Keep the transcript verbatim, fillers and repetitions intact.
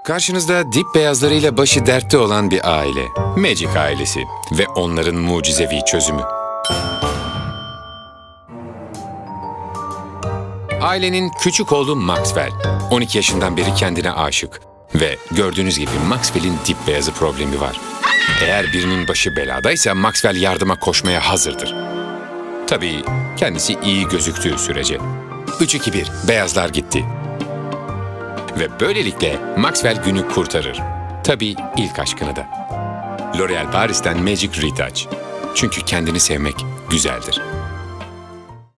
Karşınızda dip beyazlarıyla başı dertte olan bir aile. Magic ailesi ve onların mucizevi çözümü. Ailenin küçük oğlu Maxwell. on iki yaşından beri kendine aşık. Ve gördüğünüz gibi Maxwell'in dip beyazı problemi var. Eğer birinin başı beladaysa Maxwell yardıma koşmaya hazırdır. Tabii kendisi iyi gözüktüğü sürece. üç iki bir, beyazlar gitti. Ve böylelikle Maxwell günü kurtarır. Tabii ilk aşkını da. L'Oréal Paris'ten Magic Retouch. Çünkü kendini sevmek güzeldir.